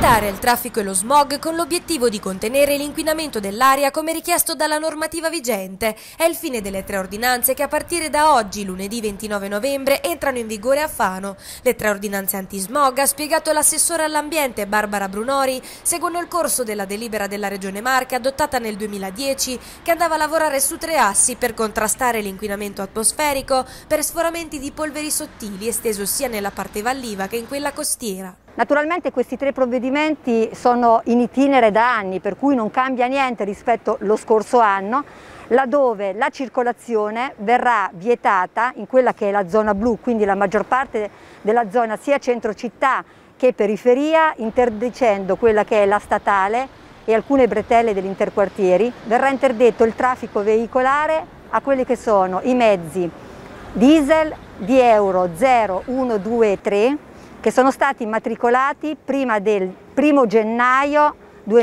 Vietare il traffico e lo smog con l'obiettivo di contenere l'inquinamento dell'aria come richiesto dalla normativa vigente è il fine delle 3 ordinanze che a partire da oggi, lunedì 29 novembre, entrano in vigore a Fano. Le 3 ordinanze antismog, ha spiegato l'assessore all'ambiente Barbara Brunori, seguono il corso della delibera della Regione Marche adottata nel 2010 che andava a lavorare su 3 assi per contrastare l'inquinamento atmosferico per sforamenti di polveri sottili esteso sia nella parte valliva che in quella costiera. Naturalmente questi 3 provvedimenti sono in itinere da anni, per cui non cambia niente rispetto allo scorso anno, laddove la circolazione verrà vietata in quella che è la zona blu, quindi la maggior parte della zona sia centro città che periferia, interdicendo quella che è la statale e alcune bretelle degli interquartieri. Verrà interdetto il traffico veicolare a quelli che sono i mezzi diesel di Euro 0, 1, 2 e 3, che sono stati immatricolati prima del 1 gennaio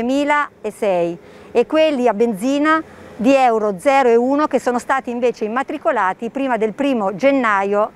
2006 e quelli a benzina di Euro 0 e 1 che sono stati invece immatricolati prima del 1 gennaio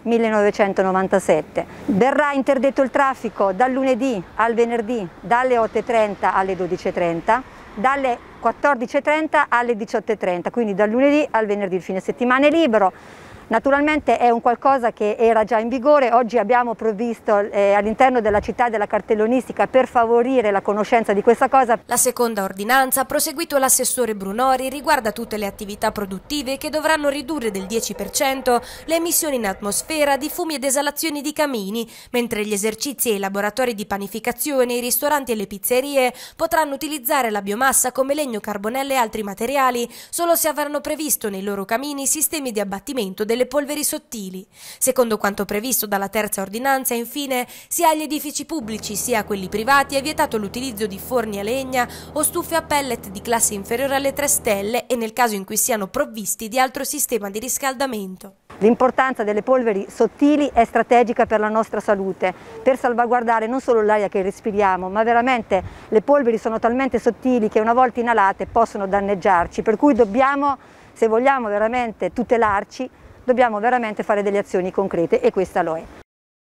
1997. Verrà interdetto il traffico dal lunedì al venerdì dalle 8:30 alle 12:30, dalle 14:30 alle 18:30, quindi dal lunedì al venerdì, il fine settimana è libero. Naturalmente è un qualcosa che era già in vigore, oggi abbiamo provvisto all'interno della città della cartellonistica per favorire la conoscenza di questa cosa. La seconda ordinanza, ha proseguito l'assessore Brunori, riguarda tutte le attività produttive che dovranno ridurre del 10% le emissioni in atmosfera di fumi ed esalazioni di camini, mentre gli esercizi e i laboratori di panificazione, i ristoranti e le pizzerie potranno utilizzare la biomassa come legno, carbonelle e altri materiali solo se avranno previsto nei loro camini sistemi di abbattimento delle polveri sottili. Secondo quanto previsto dalla terza ordinanza, infine, sia agli edifici pubblici sia a quelli privati è vietato l'utilizzo di forni a legna o stufe a pellet di classe inferiore alle 3 stelle e nel caso in cui siano provvisti di altro sistema di riscaldamento. L'importanza delle polveri sottili è strategica per la nostra salute, per salvaguardare non solo l'aria che respiriamo, ma veramente le polveri sono talmente sottili che una volta inalate possono danneggiarci, per cui dobbiamo, se vogliamo veramente tutelarci, dobbiamo veramente fare delle azioni concrete e questa lo è.